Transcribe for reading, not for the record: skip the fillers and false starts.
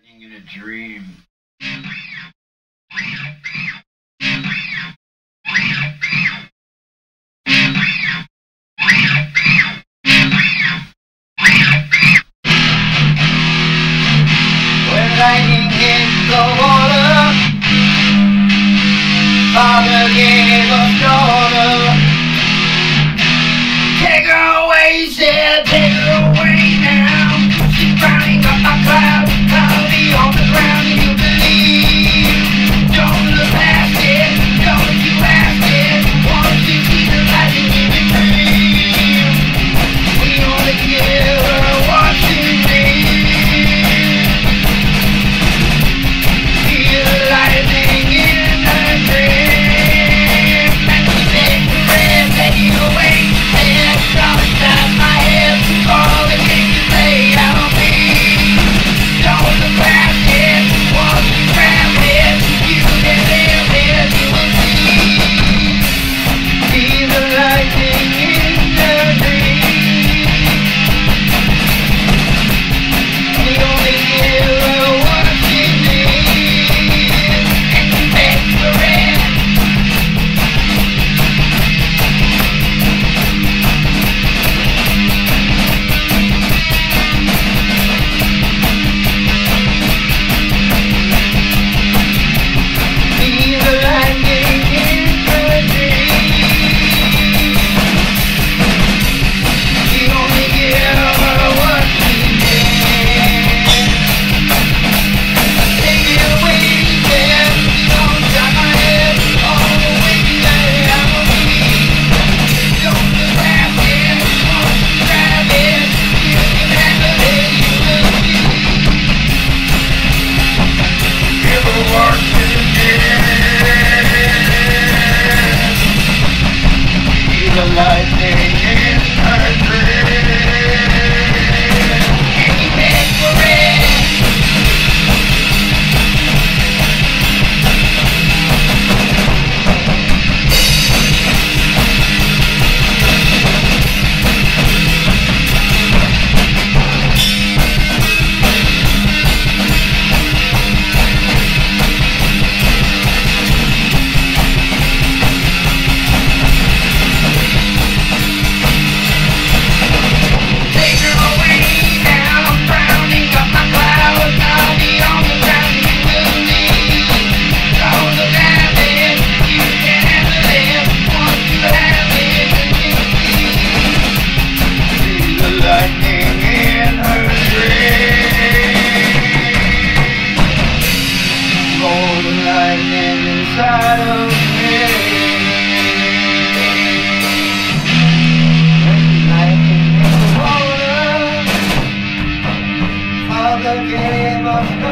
In a dream. When lightning hits the water, Father gave us daughter. Take her away, he said, take her away now. She's drowning up my cloud, cloudy on the ground, and you believe. Don't look past it, don't you ask it. Once you see the light, you can dream. We only give her what she needs. Feel the lightning in her dream. And she takes the red, taking away. And stop inside my head, all the things you say out on me. Don't look past it, once you grab it, you can live it, you will see. See the lightning in the dream. We only give her what she needs. And she begs for it. See the lightning in her dream. We only give her what she needs. Take it away, she said. Don't shut my head all the way to the out of me. Don't look past it, once you grab it, you can handle it, you will see. Give her what she needs. See the lightning in her dream. And you beg for it. Take her away now, I'm drowning up my clouds. I'll be on the ground, you will leave. Don't look at it, you can handle it. Once you have it, then you see. See the lightning in her dream. Golden lightning inside of me. Lightning in the water. Father gave us